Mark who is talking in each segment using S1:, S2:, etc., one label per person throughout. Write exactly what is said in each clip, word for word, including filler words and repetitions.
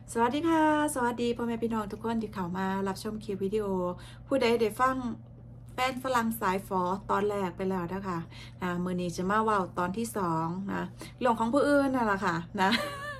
S1: สวัสดีค่ะสวัสดีพ่อแม่พี่น้องทุกคนที่เข้ามารับชมคลิปวิดีโอผู้ใดได้ฟังแฟนฝรั่งสายฟอตอนแรกไปแล้วนะคะนะมือนี้จะมาว่าตอนที่สองนะเรื่องของผู้อื่นนั่นแหละค่ะนะ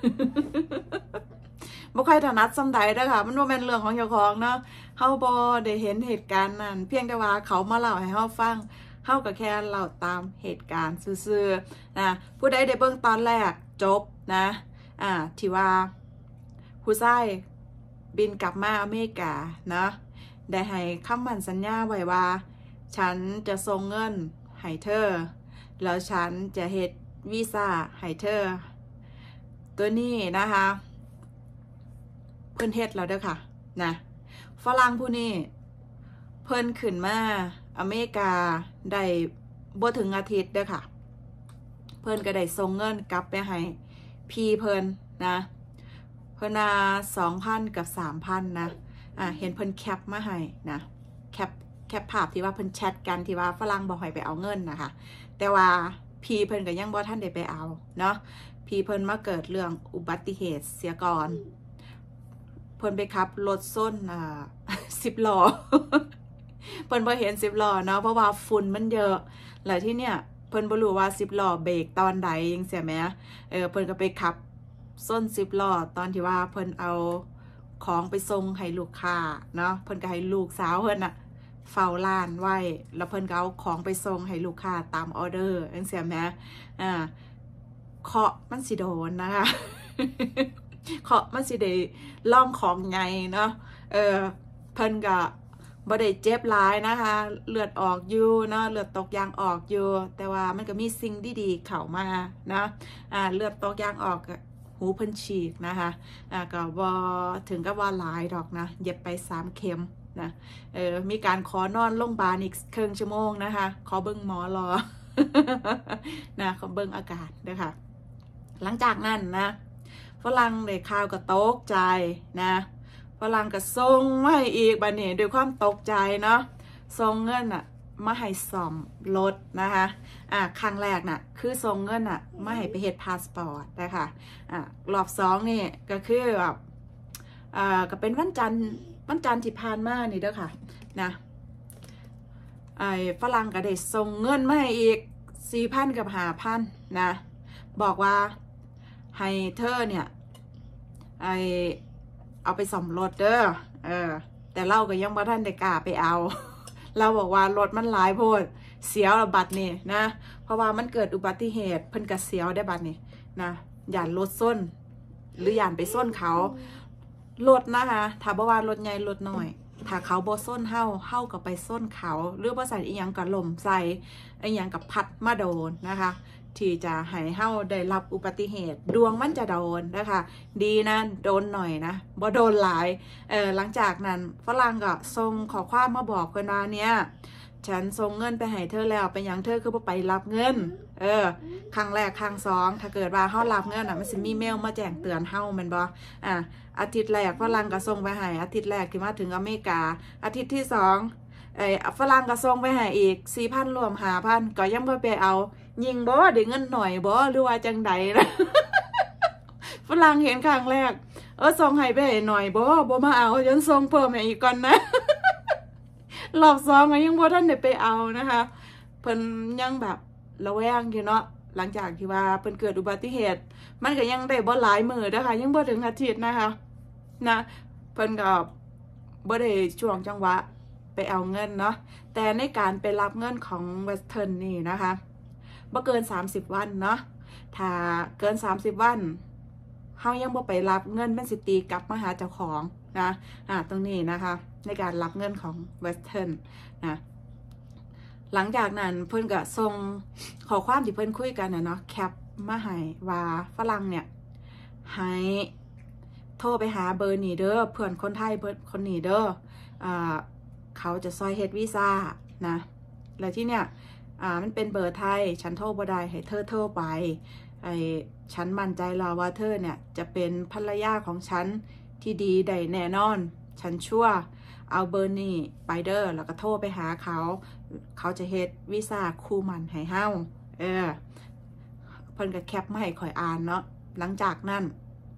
S1: บ่ค่อยถนัดสำใดนะคะมันว่าเป็นเรื่องของเจ้าของเนาะเฮาบ่ได้เห็นเหตุการณ์นั้นเพียงแต่ว่าเขามาเล่าให้เฮาฟังเฮาก็แค่เล่าตามเหตุการณ์ซื่อๆนะผู้ใดได้เบิ่งตอนแรกจบนะอ่าที่ว่าผู้ชายบินกลับมาอเมริกาเนาะได้ให้คำมั่นสัญญาไว้ว่าฉันจะส่งเงินให้เธอแล้วฉันจะเฮ็ดวีซ่าให้เธอตัวนี้นะคะเพิ่นเฮ็ดแล้วเด้อค่ะนะฝรั่งผู้นี้เพิ่นขึ้นมาอเมริกาได้บ่ถึงอาทิตย์เด้อค่ะเพิ่นก็ได้ส่งเงินกลับไปให้พี่เพิ่นนะเพิ่นน่ะ สองพัน กับ สามพัน นะอ่ะเห็นเพิ่นแคปมาให้นะแคปแคปภาพที่ว่าเพิ่นแชทกันที่ว่าฝรั่งบอกให้ไปเอาเงินนะคะแต่ว่าพี่เพิ่นก็ยังบ่ทันได้ไปเอาเนาะพี่เพิ่นมาเกิดเรื่องอุบัติเหตุเสียก่อนเพิ่นไปขับรถส้นอ่าสิบล้อเพิ่นบ่เห็นสิบล้อเนาะเพราะว่าฝุ่นมันเยอะแล้วที่เนี่ยเพิ่นบ่รู้ว่าสิบล้อเบรกตอนใดจังซี่แหมเออเพิ่นก็ไปขับส้นสิบล้อตอนที่ว่าเพิ่นเอาของไปส่งให้ลูกค้าเนาะเพิ่นก็ให้ลูกสาวเพิ่นน่ะเฝ้าร้านไว้แล้วเพิ่นก็เอาของไปส่งให้ลูกค้าตามออเดอร์จังซี่แหมอ่าเคาะมันสิโดนนะคะเคาะมันสิได้ล่องของไงเนาะเออเพิ่นก็บ่ได้เจ็บหลายนะคะเลือดออกอยู่เนาะเลือดตกยางออกอยู่แต่ว่ามันก็มีสิ่งดีๆเข้ามานะอ่าเลือดตกยางออกหูเพิ่นฉีกนะคะอ่าก็บ่ถึงกับว่าหลายดอกนะเย็บไปสามเข็มนะเออมีการขอนอนโรงพยาบาลอีกครึ่งชั่วโมงนะคะขอเบิ่งหมอรอ นะขอเบิ่งอาการเด้อค่ะหลังจากนั้นนะฝรั่งได้ข่าวก็ตกใจนะฝรั่งก็ส่งมาให้อีกบัดนี้ด้วยความตกใจเนาะส่งเงินอ่ะมาให้ซ่อมรถนะคะอ่าครั้งแรกน่ะคือส่งเงินอ่ะมาให้ไปเฮ็ดพาสปอร์ตนะคะอ่ารอบสองนี่ก็คือแบบอ่าก็เป็นวันจันทร์วันจันทร์ที่ผ่านมานี่เด้อค่ะนะไอ้ฝรั่งก็ได้ส่งเงินมาให้อีก สี่พัน กับ ห้าพัน นะบอกว่าให้เธอเนี่ยไอเอาไปซ่อมรถเด้อเออแต่เราก็ยังบ่ทันได้กล้าไปเอา เราบอกว่ารถมันหลายโพดเสียวระบัดนี่นะเพราะว่ามันเกิดอุบัติเหตุเพิ่นก็เสียวได้บัดนี่นะย่านรถส้นหรือย่านไปส้นเขารถนะคะถ้าบ่ว่ารถใหญ่รถน้อยถ้าเขาบ่ส้นเฮาเฮาก็ไปส้นเขาหรือบ่ใส่อีหยังก็ล่มใส่อีหยังกับพัดมาโดนนะคะที่จะให้เฮาได้รับอุบัติเหตุดวงมันจะโดนนะคะดีนะโดนหน่อยนะบ่โดนหลายเออหลังจากนั้นฝรั่งก็ส่งข้อความมาบอกเพิ่นว่าเนี่ยฉันส่งเงินไปให้เธอแล้วเป็นหยังเธอคือบ่ไปรับเงินเออครั้งแรกครั้งสองถ้าเกิดว่าเฮารับเงินน่ะมันสิมีเมลมาแจ้งเตือนเฮาแม่นบ่อ่ะอาทิตย์แรกฝรั่งก็ส่งไปให้อาทิตย์แรกที่มาถึงอเมริกาอาทิตย์ที่สองไอ้ฝรั่งก็ส่งไปให้อีก สี่พัน รวม ห้าพัน ก็ยังบ่ไปเอายิงบ่ได้เงินหน่อยบ่หรือว่าจังใดนะ ฝรั่งเห็นครั้งแรกเออส่งให้ไปให้หน่อยบ่บ่มาเอาฉันส่งเพิ่มให้อีกก่อนนะ รอบสองก็ยังบ่ทันได้ไปเอานะคะเพิ่นยังแบบระแวงอยู่เนาะหลังจากที่ว่าเพิ่นเกิดอุบัติเหตุมันก็ยังได้บ่หลายมื้อเด้อค่ะยังบ่ถึงอาทิตย์นะคะนะเพิ่นก็บ่ได้ช่วงจังหวะไปเอาเงินเนาะแต่ในการไปรับเงินของเวสเทิร์นนี่นะคะบ่เกินสามสิบวันเนาะถ้าเกินสามสิบวันเฮายังบ่ไปรับเงินมันสิตีกลับมาหาเจ้าของนะอ่าตรงนี้นะคะในการรับเงินของเวสเทิร์นนะหลังจากนั้นเพิ่นก็ส่งข้อความที่เพิ่นคุยกันน่ะเนาะแคปมาให้ว่าฝรั่งเนี่ยให้โทรไปหาเบอร์นี้เด้อเพื่อนคนไทยเพื่อนคนนี้เด้ออ่าเขาจะซอยเฮ็ดวีซ่านะแล้วที่เนี่ยอ่ามันเป็นเบอร์ไทยฉันโทรบ่ได้ให้เธอโทรไปไอ้ฉันมั่นใจแล้วว่าเธอเนี่ยจะเป็นภรรยาของฉันที่ดีได้แน่นอนฉันชั่วเอาเบอร์นี้ไปเด้อแล้วก็โทรไปหาเขาเขาจะเฮ็ดวีซ่าคู่มันให้เฮาเออเพิ่นก็แคปมาให้ข่อยอ่านเนาะหลังจากนั้น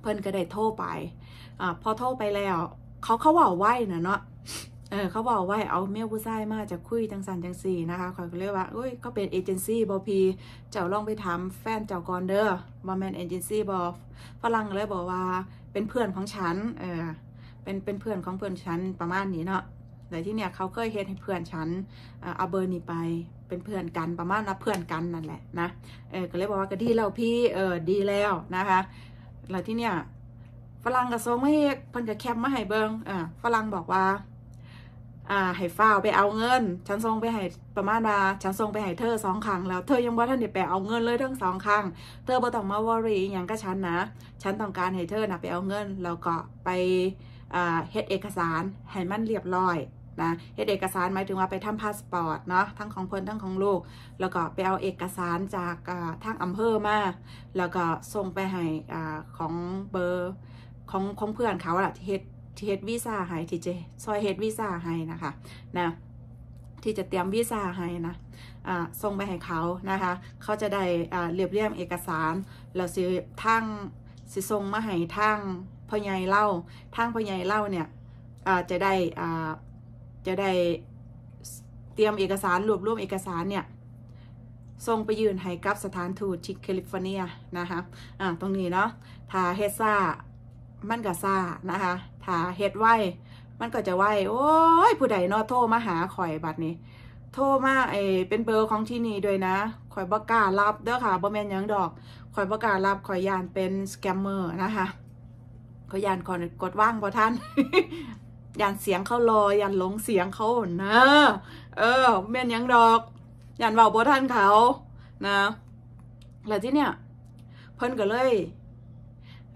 S1: เพิ่นก็ได้โทรไปอ่าพอโทรไปแล้วเขาเขาบอกไหวนะเนาะเออเขาบอกว่าเอาเมลผู้ชายมาจะคุยจังสันจังสี่นะคะคอยก็เรียกว่าเอ้ยเขาเป็นเอเจนซี่บอพีเจ้าลองไปถามแฟนเจ้าก่อนเด้อบอแมนเอเจนซี่บอฝรั่งเลยบอกว่าเป็นเพื่อนของฉันเออเป็นเป็นเพื่อนของเพื่อนฉันประมาณนี้เนาะแต่ที่เนี่ยเขาเคยเฮ็ดให้เพื่อนฉันเอาเบอร์นี้ไปเป็นเพื่อนกันประมาณนะเพื่อนกันนั่นแหละนะเออก็เลยบอกว่าก็ดีแล้วพี่เออดีแล้วนะคะแล้วที่เนี่ยฝรั่งก็ส่งมาให้เพิ่นก็แคปมาให้เบิ่งอ่าฝรั่งบอกว่าอ่าให้ฝ้าวไปเอาเงินฉันส่งไปให้ประมาณว่าฉันส่งไปให้เธอสองครั้งแล้วเธอยังบ่ทันได้ไปเอาเงินเลยทั้งสองครั้งเธอบ่ต้องมาวอรี่อย่างกับฉันนะฉันต้องการให้เธอนะไปเอาเงินแล้วก็ไปอ่าเฮ็ดเอกสารให้มันเรียบร้อยนะเฮ็ดเอกสารหมายถึงว่าไปทำพาสปอร์ตเนาะทั้งของเพิ่นทั้งของลูกแล้วก็ไปเอาเอกสารจากอ่าทางอำเภอมาแล้วก็ส่งไปให้อ่าของเบอร์ของของเพื่อนเขาแหละที่เฮ็ดที่เฮ็ดวีซ่าให้ที่จะซอยเฮ็ดวีซ่าให้นะคะนะที่จะเตรียมวีซ่าให้นะอ่าส่งไปให้เขานะคะเขาจะได้อ่าเรียบเรียงเอกสารแล้วสิทางสิส่งมาให้ทางพ่อใหญ่เล่าทางพ่อใหญ่เล่าเนี่ยอ่าจะได้อ่าจะได้เตรียมเอกสารรวบรวมเอกสารเนี่ยส่งไปยื่นให้กับสถานทูตที่แคลิฟอร์เนียนะคะอ่าตรงนี้เนาะถ้าเฮ็ดซ่ามันก็ซ่านะคะถ้าเฮ็ดไวมันก็จะไวโอ้ยผู้ใดเนาะโทรมาหาข่อยบัดนี้โทรมาไอเป็นเบอร์ของที่นี่ด้วยนะข่อยบ่กล้ารับเด้อค่ะบ่แม่นหยังดอกข่อยบ่กล้ารับข่อยย่านเป็นสแกมเมอร์นะคะข่อยย่านก่อนกดว่างบ่ทัน ย่านเสียงเขารอยันหลงเสียงเขานะเออแม่นหยังดอกยันเว้าบ่ทันเขานะแล้วที่เนี่ยเพิ่นก็เลยไอ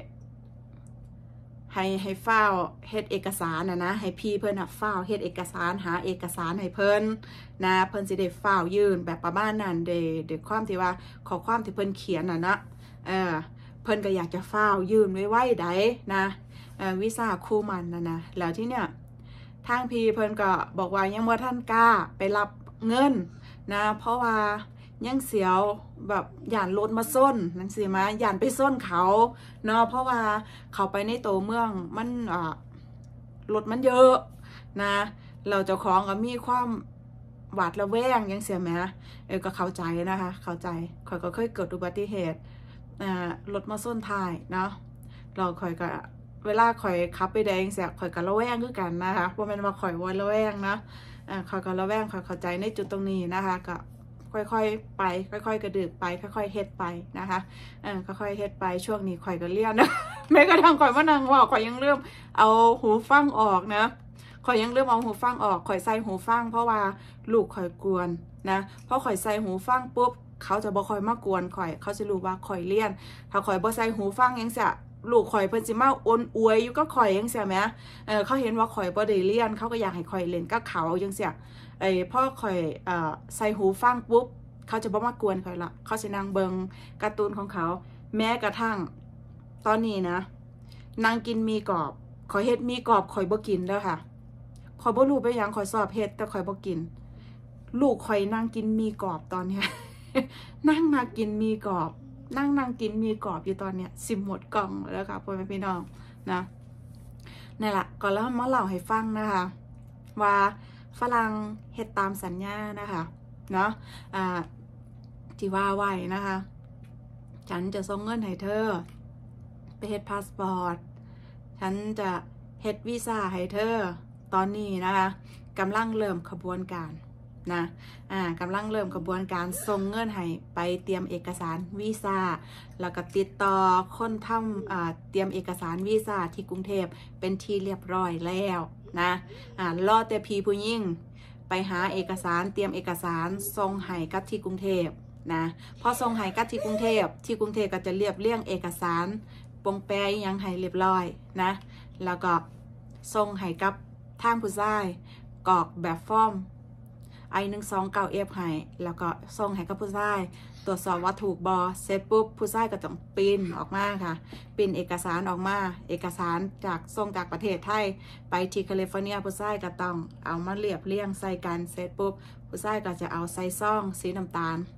S1: ให้ให้ฟ้าวเฮ็ดเอกสารนะนะให้พี่เพิ่นน่ะฟ้าวเฮ็ดเอกสารหาเอกสารให้เพิ่นนะเพิ่นสิได้ฟ้าวยื่นแบบประมาณนั้นเด้ด้วยความที่ว่าข้อความที่เพิ่นเขียนน่ะนะเออเพิ่นก็อยากจะฟ้าวยื่นไวๆได้นะเอ่อวีซ่าคู่มันน่ะนะแล้วที่เนี่ยทางพี่เพิ่นก็บอกว่ายังบ่ทันกล้าไปรับเงินนะเพราะว่ายังเสียวแบบย่านรถมาส้นนั่นสิมาย่านไปส้นเขาเนาะเพราะว่าเขาไปในตัวเมืองมันอ่ารถมันเยอะนะเราเจ้าของก็มีความหวาดระแวงยังเสียไหมเออก็เข้าใจนะคะเข้าใจข่อยก็เคยเกิดอุบัติเหตุอ่ารถมาส้นท้ายเนาะเราข่อยก็เวลาข่อยขับไปแดงเสียข่อยก็ระแวงคือกันนะคะว่ามันมาข่อยวนระแวงนะอ่าข่อยก็ระแวงข่อยเข้าใจในจุดตรงนี้นะคะก็ค่อยๆไปค่อยๆกระดึกไปค่อยๆเฮ็ดไปนะคะเออค่อยๆเฮ็ดไปช่วงนี้ข่อยก็เลี่ยนนะแม้กระทั่งข่อยมานั่งว่าข่อยยังเริ่มเอาหูฟังออกนะข่อยยังเริ่มเอาหูฟังออกข่อยใส่หูฟังเพราะว่าลูกข่อยกวนนะเพราะข่อยใส่หูฟังปุ๊บเขาจะบ่ค่อยมากวนข่อยเขาจะรู้ว่าข่อยเลี่ยนถ้าข่อยบ่ใส่หูฟังยังเสียลูกข่อยเพิ่นสิมาอ้นอวยอยู่ก็ข่อยยังเสียแหมเออเขาเห็นว่าข่อยบ่ได้เลี่ยนเขาก็อยากให้ข่อยเล่นกับเขาจังเสียไอ้พ่อข่อยเอ่อใส่หูฟังปุ๊บเขาจะบ่มากวนข่อยละเขาสินั่งเบิงการ์ตูนของเขาแม้กระทั่งตอนนี้นะนางกินมีกรอบข่อยเฮ็ดมีกรอบข่อยบ่กินเด้อค่ะข่อยบ่รู้ไปหยังข่อยสอบเฮ็ดแต่ข่อยบ่กินลูกข่อยนั่งกินมีกรอบตอนเนี้ย นั่งมากินมีกรอบนั่งนั่งกินมีกรอบอยู่ตอนเนี้ยสิหมดกล่องแล้วค่ะพ่อแม่พี่น้องนะนี่แหละก่อนแล้วมาเล่าให้ฟังนะคะว่าฝรั่งเฮ็ดตามสัญญานะคะเนาะอ่าที่ว่าไว้นะคะฉันจะส่งเงินให้เธอไปเฮ็ดพาสปอร์ตฉันจะเฮ็ดวีซ่าให้เธอตอนนี้นะคะกำลังเริ่มขบวนการนะอ่ากำลังเริ่มกระบวนการส่งเงินให้ไปเตรียมเอกสารวีซ่าแล้วก็ติดต่อคนทำอ่าเตรียมเอกสารวีซ่าที่กรุงเทพเป็นที่เรียบร้อยแล้วนะอ่ารอแต่พี่ผู้หญิงไปหาเอกสารเตรียมเอกสารส่งให้กับที่กรุงเทพนะพอส่งให้กับที่กรุงเทพที่กรุงเทพก็จะเรียบเรียงเอกสารปงแปรยังให้เรียบร้อยนะแล้วก็ส่งให้กับทางผู้ชายกรอกแบบฟอร์มไอหนึ่งสองเก้าเอฟให้แล้วก็ส่งให้กับผู้ชายตรวจสอบว่าถูกบอเสร็จปุ๊บผู้ชายก็ต้องปริ้นออกมาค่ะปริ้นเอกสารออกมาเอกสารจากส่งจากประเทศไทยไปที่แคลิฟอร์เนียผู้ชายก็ต้องเอามาเรียบเรียงใส่กันเสร็จปุ๊บผู้ชายก็จะเอาใส่ซองสีน้ำตาล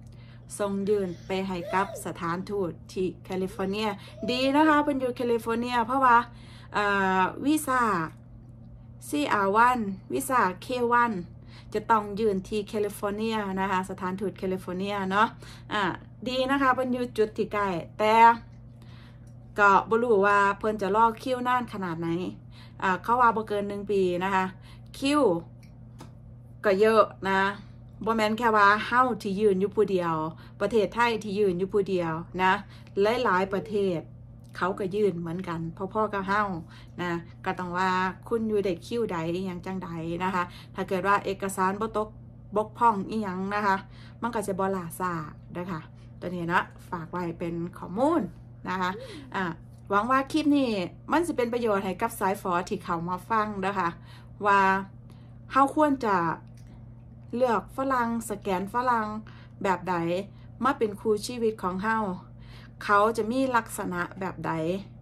S1: ส่งยื่นไปให้กับสถานทูตที่แคลิฟอร์เนียดีนะคะเป็นอยู่แคลิฟอร์เนียเพราะว่าวีซ่า ซี อาร์ วัน วีซ่า เค วัน จะต้องยื่นที่แคลิฟอร์เนียนะคะสถานทูตแคลิฟอร์เนียเนาะอ่าดีนะคะเป็นอยู่จุดที่ใกล้แต่ก็บ่รู้ว่าเพิ่นจะรอคิวนานขนาดไหนอ่าเขาว่าบ่เกินหนึ่งปีนะคะคิวก็เยอะนะบ่แม่นแค่ว่าเฮาที่ยืนอยู่ผู้เดียวประเทศไทยที่ยืนอยู่ผู้เดียวนะหลายๆประเทศเขาก็ยืนเหมือนกันพ่อๆกับเฮานะก็ต้องว่าคุณอยู่ได้คิวใดอย่างจังใดนะคะถ้าเกิดว่าเอกสารบ่ตกบกพร่องอีหยังนะคะมันก็จะบ่ล่าช้าเด้อค่ะตัวนี้นะฝากไว้เป็นข้อมูลนะคะอ่าหวังว่าคลิปนี้มันจะเป็นประโยชน์ให้กับสายฝอที่เขามาฟังนะคะว่าเฮาควรจะเลือกฝรั่งสแกนฝรั่งแบบใดมาเป็นครูชีวิตของเฮาเขาจะมีลักษณะแบบใด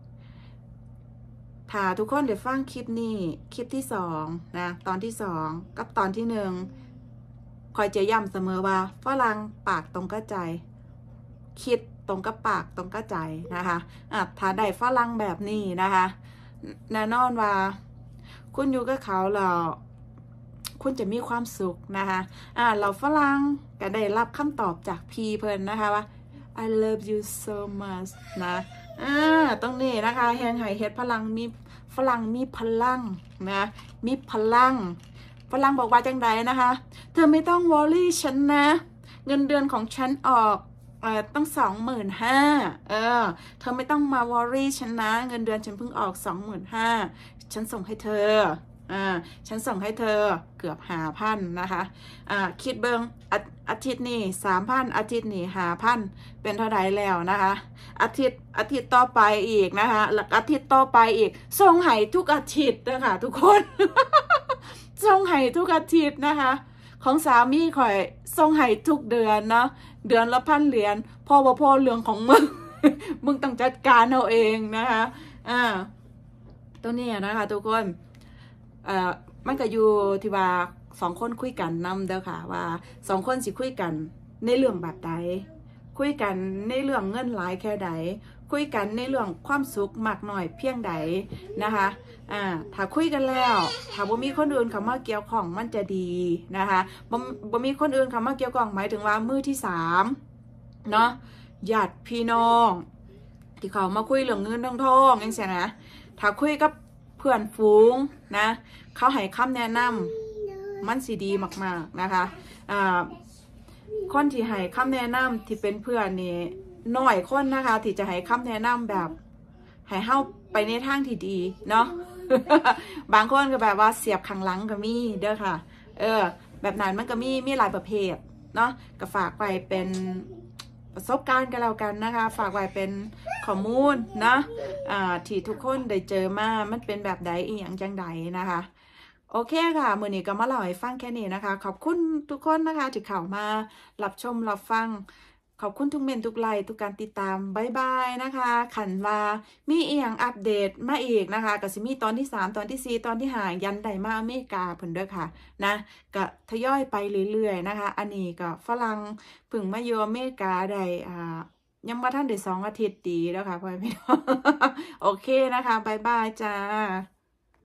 S1: ถ้าทุกคนเดี๋ยวฟังคลิปนี้คลิปที่สองนะตอนที่สองกับตอนที่หนึ่งคอยจะย้ำเสมอว่าฝรั่งปากตรงกับใจคิดตรงกับปากตรงกับใจนะคะอ่ะถ้าได้ฝรั่งแบบนี้นะคะแน่นอนว่าคุณอยู่กับเขาแล้วคุณจะมีความสุขนะคะอ่าเราฝรั่งก็ได้รับคำตอบจากพี่เพิ่นนะคะว่า I love you so much นะอ่าตรงนี้นะคะแฮงไห่เฮ็ดพลังมีฝรั่งมีพลังนะมีพลังฝรั่งบอกว่าจังใดนะคะเธอไม่ต้องวอรี่ฉันนะเงินเดือนของฉันออกเอ่อตั้งสองหมื่นห้าเออเธอไม่ต้องมาวอรี่ฉันนะเงินเดือนฉันเพิ่งออกสองหมื่นห้าฉันส่งให้เธออ่าฉันส่งให้เธอเกือบหาพันนะคะอ่าคิดเบิงอาอาทิตย์นี้สามพันอาทิตย์นี้หาพันเป็นเท่าไรแล้วนะคะอาทิตย์อาทิตย์ต่อไปอีกนะคะแล้วอาทิตย์ต่อไปอีกส่งให้ทุกอาทิตย์นะคะทุกคน ส่งให้ทุกอาทิตย์นะคะของสามีข่อยส่งให้ทุกเดือนเนาะเดือนละพันเหรียญพ่อว่าพ่อเรื่องของมึง มึงต้องจัดการเอาเองนะคะอ่าตัวนี้นะคะทุกคนเอ่อมันก็อยู่ที่ว่าสองคนคุยกันนำเด้อค่ะว่าสองคนสิคุยกันในเรื่องแบบใดคุยกันในเรื่องเงินหลายแค่ใดคุยกันในเรื่องความสุขมากหน่อยเพียงใดนะคะอ่าถ้าคุยกันแล้วถ้าบ่มีคนอื่นเข้ามาเกี่ยวข้องมันจะดีนะคะบ่บ่มีคนอื่นเข้ามาเกี่ยวข้องหมายถึงว่ามือที่สามเนาะญาติพี่น้องที่เขามาคุยเรื่องเงินเรื่องทองจังซี่นะถ้าคุยกับเพื่อนฝูงนะเขาให้คำแนะนำมันสิดีมากๆนะคะอ่าคนที่ให้คำแนะนำที่เป็นเพื่อนนี่น้อยคนนะคะที่จะให้คำแนะนำแบบให้เฮาไปในทางที่ดีเนาะ บางคนก็แบบว่าเสียบข้างหลังก็มีเด้อค่ะเออแบบนั้นมันก็มีมีหลายประเภทเนาะก็ฝากไว้เป็นประสบการณ์กันแล้วกันนะคะฝากไว้เป็นข้อมูลนะอ่าที่ทุกคนได้เจอมามันเป็นแบบใดอีหยังจังใดนะคะโอเคค่ะมื้อนี้ก็มาเล่าให้ฟังแค่นี้นะคะขอบคุณทุกคนนะคะที่เข้ามารับชมรับฟังขอบคุณทุกเมนทุกไลค์ทุกการติดตามบายบายนะคะขันว่ามีอีหยังอัปเดตมาอีกนะคะก็สิมีตอนที่สามตอนที่สี่ตอนที่ห้ายันได้มาอเมริกาเพิ่นด้วยค่ะนะก็ทยอยไปเรื่อยๆนะคะอันนี้ก็ฝรั่งเพิ่งมาอยู่อเมริกาได้อ่ายังบ่ทันได้สองอาทิตย์ดีแล้วค่ะพ่อพี่น้อง โอเคนะคะบายบายจ้า